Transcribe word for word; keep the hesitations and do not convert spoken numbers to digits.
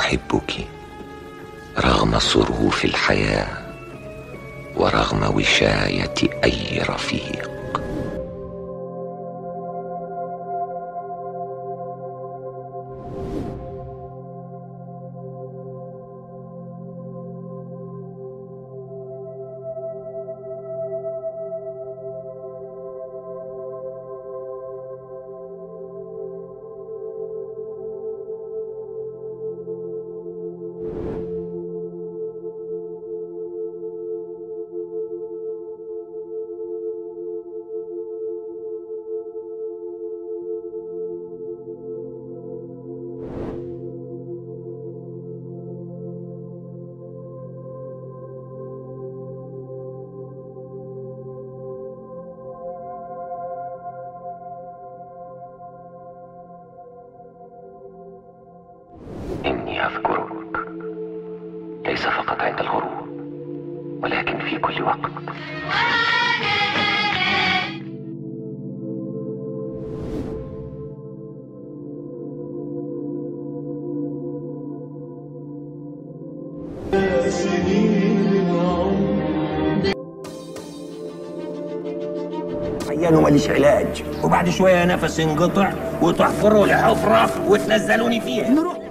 أحبك رغم صروف الحياة ورغم وشاية أي رفيق. إني أذكرك ليس فقط عند الغروب ولكن في كل وقت. عيان وماليش علاج، وبعد شويه نفسي انقطع وتحفروا لي حفره وتنزلوني فيها.